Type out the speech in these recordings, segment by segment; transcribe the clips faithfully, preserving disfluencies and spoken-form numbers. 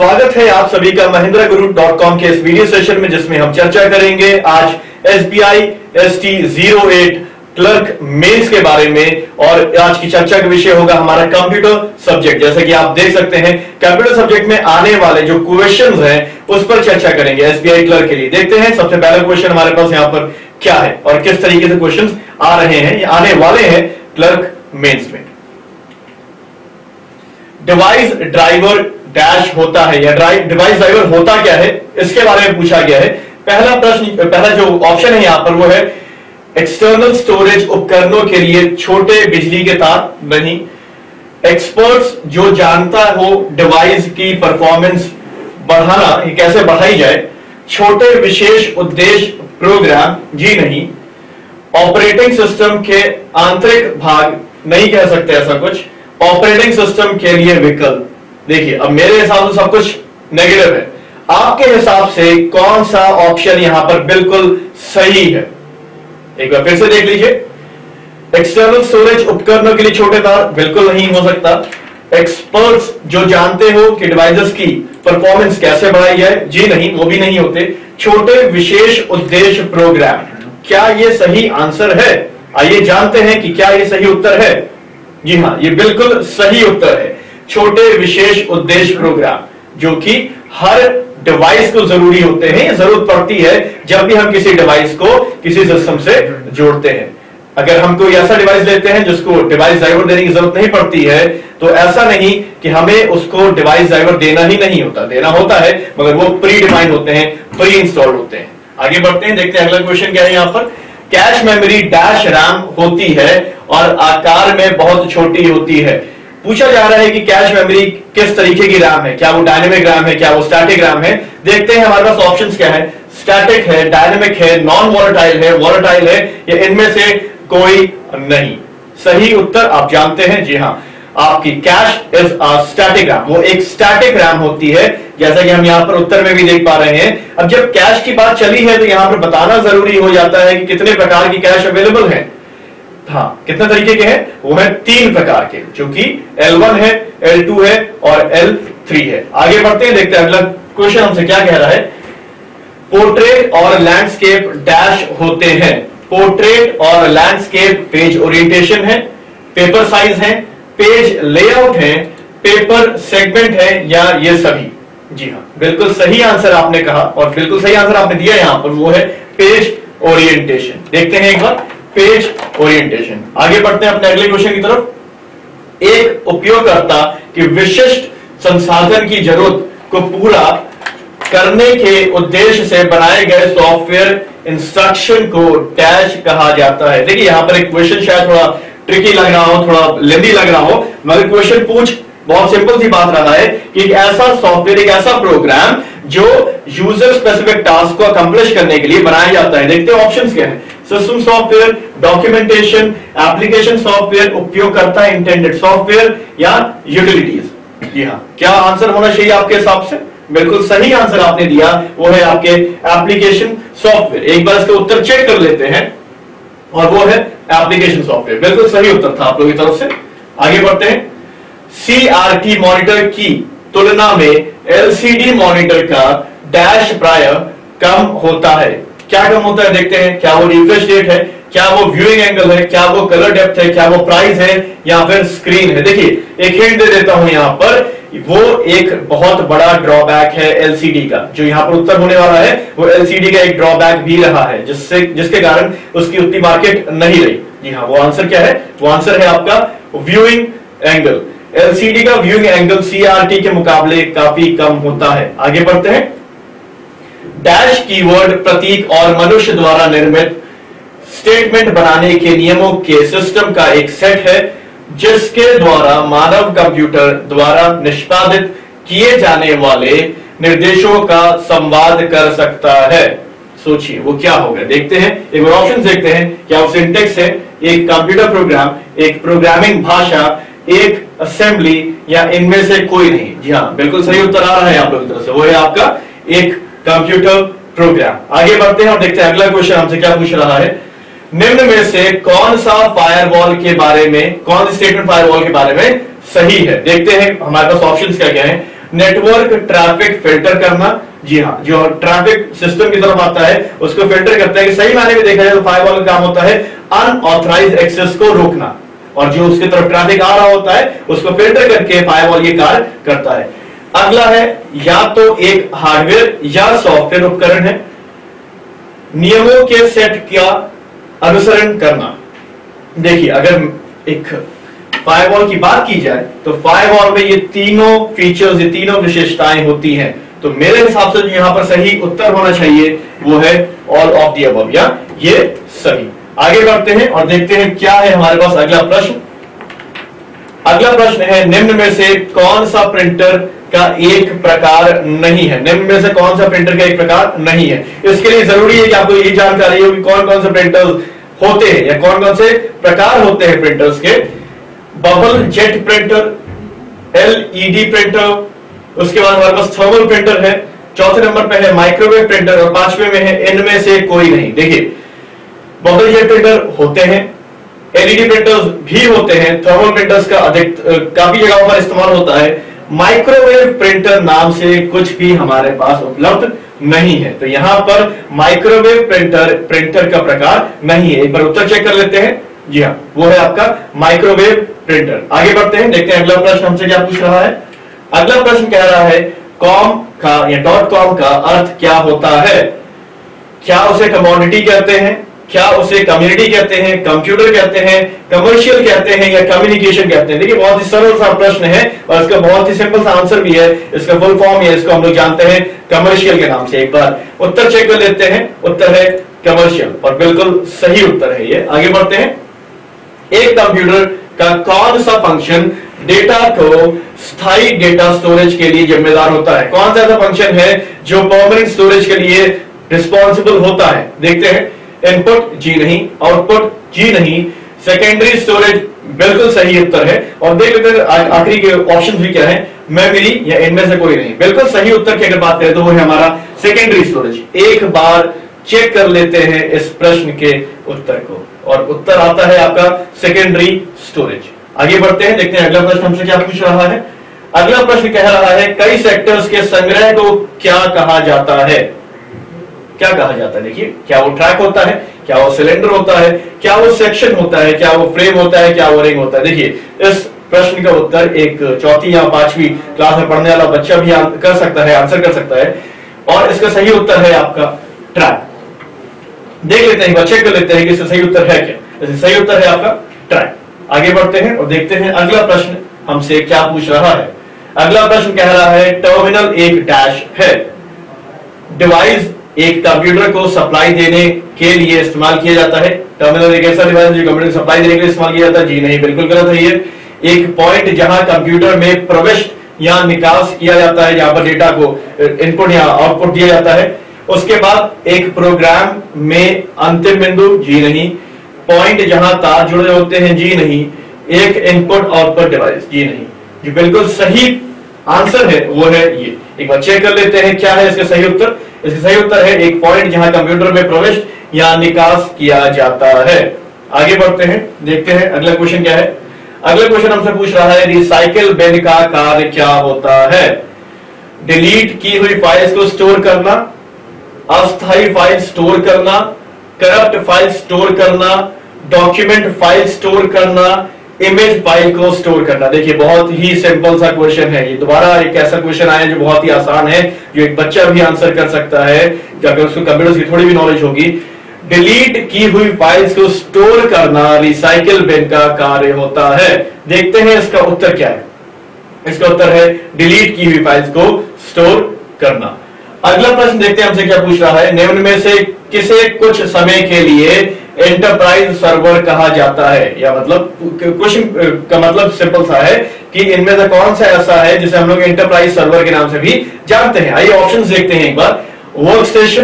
स्वागत है आप सभी का महिंद्रा गुरु डॉट कॉम के इस वीडियो सेशन में, जिसमें हम चर्चा करेंगे आज S B I S T zero eight clerk mains के बारे में। और आज की चर्चा का विषय होगा हमारा कंप्यूटर सब्जेक्ट। जैसे कि आप देख सकते हैं कंप्यूटर सब्जेक्ट में आने वाले जो क्वेश्चंस हैं उस पर चर्चा करेंगे एस बी आई क्लर्क के लिए। देखते हैं सबसे पहला क्वेश्चन हमारे पास यहाँ पर क्या है और किस तरीके से क्वेश्चंस आ रहे हैं, आने वाले हैं क्लर्क मेंस में। डिवाइस ड्राइवर डैश होता है या डिवाइस ड्राइवर होता क्या है, इसके बारे में पूछा गया है। पहला प्रश्न, पहला जो ऑप्शन है यहां पर वो है एक्सटर्नल स्टोरेज उपकरणों के लिए छोटे बिजली के तार। नहीं, एक्सपर्ट्स जो जानता हो डिवाइस की परफॉर्मेंस बढ़ाना, ये कैसे बढ़ाई जाए। छोटे विशेष उद्देश्य प्रोग्राम। जी नहीं। ऑपरेटिंग सिस्टम के आंतरिक भाग, नहीं कह सकते ऐसा कुछ। ऑपरेटिंग सिस्टम के लिए विकल्प। देखिए अब मेरे हिसाब से सब कुछ नेगेटिव है, आपके हिसाब से कौन सा ऑप्शन यहां पर बिल्कुल सही है, एक बार फिर से देख लीजिए। एक्सटर्नल स्टोरेज उपकरणों के लिए छोटे तार, बिल्कुल नहीं हो सकता। एक्सपर्ट्स जो जानते हो कि डिवाइसेस की परफॉर्मेंस कैसे बढ़ाई जाए, जी नहीं, वो भी नहीं होते। छोटे विशेष उद्देश्य प्रोग्राम, क्या यह सही आंसर है? आइए जानते हैं कि क्या यह सही उत्तर है। जी हां, ये बिल्कुल सही उत्तर है। छोटे विशेष उद्देश्य प्रोग्राम जो कि हर डिवाइस को जरूरी होते हैं, ये जरूरत पड़ती है जब भी हम किसी डिवाइस को किसी सिस्टम से जोड़ते हैं। अगर हम कोई ऐसा डिवाइस लेते हैं जिसको डिवाइस ड्राइवर देने की जरूरत नहीं पड़ती है, तो ऐसा नहीं कि हमें उसको डिवाइस ड्राइवर देना ही नहीं होता, देना होता है, मगर वो प्री डिफाइंड होते हैं, प्री इंस्टॉल्ड होते हैं। आगे बढ़ते हैं, देखते हैं अगला क्वेश्चन क्या है यहाँ पर। कैश मेमोरी डैश रैम होती है और आकार में बहुत छोटी होती है। पूछा जा रहा है कि कैश मेमोरी किस तरीके की रैम है, क्या वो डायनेमिक रैम है, क्या वो स्टैटिक रैम है। देखते हैं हमारे पास ऑप्शंस क्या है। स्टैटिक है, डायनेमिक है, नॉन वॉलेटाइल है, वॉलेटाइल है, या इनमें से कोई नहीं। सही उत्तर आप जानते हैं, जी हां, आपकी cache is a static RAM, वो एक स्टैटिक रैम होती है, जैसा कि हम यहां पर उत्तर में भी देख पा रहे हैं। अब जब कैश की बात चली है तो यहां पर बताना जरूरी हो जाता है कि कितने प्रकार की कैश अवेलेबल है। हाँ, कितने तरीके के हैं? वो है तीन प्रकार के, जो कि एल वन है, एल टू है और एल थ्री है। आगे बढ़ते हैं, देखते हैं अगला क्वेश्चन हमसे क्या कह रहा है। पोर्ट्रेट और लैंडस्केप डैश होते हैं। पोर्ट्रेट और लैंडस्केप पेज ओरिएंटेशन है, पेपर साइज है, पेज लेआउट है, पेपर सेगमेंट है, या ये सभी। जी हाँ, बिल्कुल सही आंसर आपने कहा और बिल्कुल सही आंसर आपने दिया यहां पर, वो है पेज ओरिएंटेशन। देखते हैं एक बार पेज ओरिएंटेशन। आगे बढ़ते हैं अपने अगले क्वेश्चन की तरफ। एक उपयोगकर्ता की विशिष्ट संसाधन की जरूरत को पूरा करने के उद्देश्य से बनाए गए सॉफ्टवेयर इंस्ट्रक्शन को डैश कहा जाता है। देखिए यहां पर एक क्वेश्चन शायद थोड़ा ट्रिकी लग रहा हो, थोड़ा लेंदी लग रहा हो, मगर क्वेश्चन पूछ बहुत सिंपल सी बात रहा है कि एक ऐसा सॉफ्टवेयर, एक ऐसा प्रोग्राम जो यूजर स्पेसिफिक टास्क को अकम्प्लिश करने के लिए बनाया जाता है। देखते हैं ऑप्शंस क्या है। System software, documentation, application software, उपयोगकर्ता इंटेंडेड सॉफ्टवेयर, या यूटिलिटीज। जी हाँ, क्या आंसर होना चाहिए आपके हिसाब से? बिल्कुल सही आंसर आपने दिया, वो है आपके एप्लीकेशन सॉफ्टवेयर। एक बार इसका उत्तर चेक कर लेते हैं और वो है एप्लीकेशन सॉफ्टवेयर। बिल्कुल सही उत्तर था आप लोगों की तरफ से। आगे बढ़ते हैं। सी आर टी मॉनिटर की तुलना में एल सी डी मॉनिटर का डैश प्राय कम होता है। क्या कम होता है देखते हैं। क्या वो रिफ्रेश रेट है, क्या वो व्यूइंग एंगल है, क्या वो कलर डेप्थ है, क्या वो प्राइस है, या फिर स्क्रीन है। देखिए एक हिंट दे देता हूं यहां पर, वो एक बहुत बड़ा ड्रॉबैक है एलसीडी का। जो यहां पर उत्तर होने वाला है वो एलसीडी का एक ड्रॉबैक भी रहा है, जिससे जिसके कारण उसकी उतनी मार्केट नहीं रही। जी हाँ, वो आंसर क्या है? वो आंसर है आपका व्यूइंग एंगल। एलसीडी का व्यूइंग एंगल सीआरटी के मुकाबले काफी कम होता है। आगे बढ़ते हैं। डैश कीवर्ड प्रतीक और मनुष्य द्वारा निर्मित स्टेटमेंट बनाने के नियमों के सिस्टम का एक सेट है, जिसके द्वारा मानव कंप्यूटर द्वारा निष्पादित किए जाने वाले निर्देशों का संवाद कर सकता है। सोचिए वो क्या होगा। देखते हैं, एक बार ऑप्शन देखते हैं। क्या वो सिंटेक्स है, एक कंप्यूटर प्रोग्राम, एक प्रोग्रामिंग भाषा, एक असेंबली, या इनमें से कोई नहीं। जी हाँ, बिल्कुल सही उत्तर आ रहा है आप लोगों की तरफ से, वो है आपका एक कंप्यूटर प्रोग्राम। आगे बढ़ते हैं और देखते हैं अगला क्वेश्चन हमसे क्या पूछ रहा है। निम्न में से कौन सा फायरवॉल के बारे में, कौन सी स्टेटमेंट फायरवॉल के बारे में सही है? देखते हैं हमारे पास ऑप्शंस क्या क्या है। नेटवर्क ट्रैफिक फिल्टर करना, जी हाँ, जो ट्रैफिक सिस्टम की तरफ आता है उसको फिल्टर करता है। कि सही मायने में देखा जाए तो फायरवॉल का काम होता है अनऑथराइज्ड एक्सेस को रोकना, और जो उसकी तरफ ट्रैफिक आ रहा होता है उसको फिल्टर करके फायरवॉल ये कार्य करता है। अगला है या तो एक हार्डवेयर या सॉफ्टवेयर उपकरण है, नियमों के सेट का अनुसरण करना। देखिए अगर एक फायरवॉल की बात की जाए तो फायरवॉल में ये तीनों फीचर्स, ये तीनों विशेषताएं होती हैं। तो मेरे हिसाब से जो यहां पर सही उत्तर होना चाहिए वो है ऑल ऑफ द अबव, या ये सही। आगे बढ़ते हैं और देखते हैं क्या है हमारे पास अगला प्रश्न। अगला प्रश्न है निम्न में से कौन सा प्रिंटर का एक प्रकार नहीं है। निम्न में से कौन सा प्रिंटर का एक प्रकार नहीं है। इसके लिए जरूरी है कि आपको ये जानकारी हो कि कौन कौन से प्रिंटर्स होते हैं या कौन कौन से प्रकार होते हैं प्रिंटर्स के। Bubble jet printer, LED printer, उसके बाद हमारे पास थर्मल प्रिंटर है, चौथे नंबर पे है माइक्रोवेव प्रिंटर और पांचवे में है इनमें से कोई नहीं। देखिए बबल जेट प्रिंटर होते हैं, एलईडी प्रिंटर्स भी होते हैं, थर्मल प्रिंटर्स का अधिक काफी जगहों पर इस्तेमाल होता है। माइक्रोवेव प्रिंटर नाम से कुछ भी हमारे पास उपलब्ध नहीं है। तो यहां पर माइक्रोवेव प्रिंटर प्रिंटर का प्रकार नहीं है। एक बार उत्तर चेक कर लेते हैं। जी हाँ, वो है आपका माइक्रोवेव प्रिंटर। आगे बढ़ते हैं, देखते हैं अगला प्रश्न हमसे क्या पूछ रहा है। अगला प्रश्न कह रहा है कॉम का या डॉट कॉम का अर्थ क्या होता है। क्या उसे कमोडिटी कहते हैं, क्या उसे कम्युनिटी कहते हैं, कंप्यूटर कहते हैं, कमर्शियल कहते हैं या कम्युनिकेशन कहते हैं। देखिए बहुत ही सरल सा प्रश्न है और इसका बहुत ही सिंपल सा आंसर भी है। इसका फुल फॉर्म है, इसको हम लोग जानते हैं कमर्शियल के नाम से। एक बार उत्तर चेक कर लेते हैं। उत्तर है कमर्शियल और बिल्कुल सही उत्तर है ये। आगे बढ़ते हैं। एक कंप्यूटर का कौन सा फंक्शन डेटा को स्थायी डेटा स्टोरेज के लिए जिम्मेदार होता है। कौन सा ऐसा फंक्शन है जो परमानेंट स्टोरेज के लिए रिस्पॉन्सिबल होता है। देखते हैं। इनपुट जी नहीं, आउटपुट जी नहीं, सेकेंडरी स्टोरेज बिल्कुल सही उत्तर है। और देख लेते हैं आखिरी के ऑप्शन भी क्या है, मेमोरी या इनमें से कोई नहीं। बिल्कुल सही उत्तर की अगर बात करें तो वो है हमारा सेकेंडरी स्टोरेज। एक बार चेक कर लेते हैं इस प्रश्न के उत्तर को और उत्तर आता है आपका सेकेंडरी स्टोरेज। आगे बढ़ते हैं, देखते हैं अगला प्रश्न हमसे क्या पूछ रहा है। अगला प्रश्न कह रहा है कई सेक्टर्स के संग्रह को क्या कहा जाता है। क्या कहा जाता है। देखिए क्या वो ट्रैक होता है, क्या वो सिलेंडर होता है, क्या वो सेक्शन होता है, क्या वो फ्रेम होता है, क्या वो रिंग होता है। देखिए इस प्रश्न का उत्तर एक चौथी या पांचवी क्लास में पढ़ने वाला बच्चा भी कर सकता है, आंसर कर सकता है। और इसका सही उत्तर है आपका ट्रैक। देख लेते हैं, चेक कर लेते हैं कि इसका सही उत्तर है क्या। सही उत्तर है आपका ट्रैक। आगे बढ़ते हैं और देखते हैं अगला प्रश्न हमसे क्या पूछ रहा है। अगला प्रश्न कह रहा है टर्मिनल एक डैश है। डिवाइस एक कंप्यूटर को सप्लाई देने के लिए इस्तेमाल किया जाता है। टर्मिनल एक ऐसा डिवाइस जो कंप्यूटर को सप्लाई देने के लिए इस्तेमाल किया जाता है। जी नहीं, बिल्कुल गलत है ये। एक पॉइंट जहां कंप्यूटर में प्रविष्ट या निकास किया जाता है, जहां पर डेटा को इनपुट या आउटपुट दिया जाता है। उसके बाद एक प्रोग्राम में अंतिम बिंदु, जी नहीं। पॉइंट जहां तार जुड़े होते हैं, जी नहीं। एक इनपुट आउटपुट डिवाइस, जी नहीं। जो बिल्कुल सही आंसर है वो है ये। एक बार चेक कर लेते हैं क्या है इसका सही उत्तर। इसका सही उत्तर है एक पॉइंट जहां कंप्यूटर में प्रवेश या निकास किया जाता है। आगे बढ़ते हैं, देखते हैं अगला क्वेश्चन क्या है। अगला क्वेश्चन हमसे पूछ रहा है रिसाइकिल बिन का कार्य क्या होता है। डिलीट की हुई फाइल्स को स्टोर करना, अस्थायी फाइल स्टोर करना, करप्ट फाइल स्टोर करना, डॉक्यूमेंट फाइल स्टोर करना, इमेज फाइल को स्टोर करना। देखिए बहुत ही सिंपल सा क्वेश्चन है ये। दोबारा एक ऐसा क्वेश्चन आया जो बहुत ही आसान है, जो एक बच्चा भी आंसर कर सकता है अगर उसको कंप्यूटर की थोड़ी भी नॉलेज होगी। डिलीट की हुई फाइल्स को स्टोर करना रिसाइकिल बिन का कार्य होता है। देखते हैं इसका उत्तर क्या है। इसका उत्तर है डिलीट की हुई फाइल्स को स्टोर करना। अगला प्रश्न देखते हैं हमसे क्या पूछ रहा है। निम्न में से किसे कुछ समय के लिए एंटरप्राइज सर्वर कहा जाता है। या मतलब क्वेश्चन का मतलब सिंपल सा है कि इनमें से कौन सा ऐसा है जिसे हम लोग एंटरप्राइज सर्वर के नाम से भी जानते हैं। आइए ऑप्शंस देखते हैं एक बार। Work station,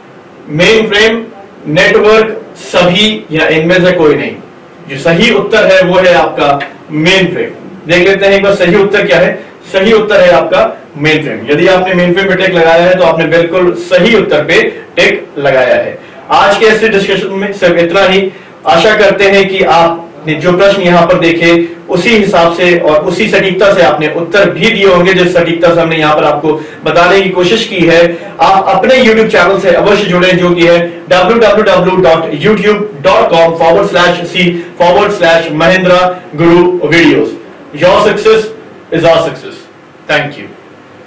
main frame, network, सभी या इनमें से कोई नहीं। जो सही उत्तर है वो है आपका मेन फ्रेम। देख लेते हैं एक बार सही उत्तर क्या है। सही उत्तर है आपका मेन फ्रेम। यदि आपने मेन फ्रेम पे टिक लगाया है तो आपने बिल्कुल सही उत्तर पे टिक लगाया है। आज के इस डिस्कशन में सिर्फ इतना ही। आशा करते हैं कि आप आपने जो प्रश्न यहां पर देखे उसी हिसाब से और उसी सटीकता से आपने उत्तर भी दिए होंगे, जिस सटीकता से हमने यहां पर आपको बताने की कोशिश की है। आप अपने यूट्यूब चैनल से अवश्य जुड़े, जो कि है W W W dot YouTube dot com forward slash C forward slash Mahendra Guru videos. Your success is our success. Thank you.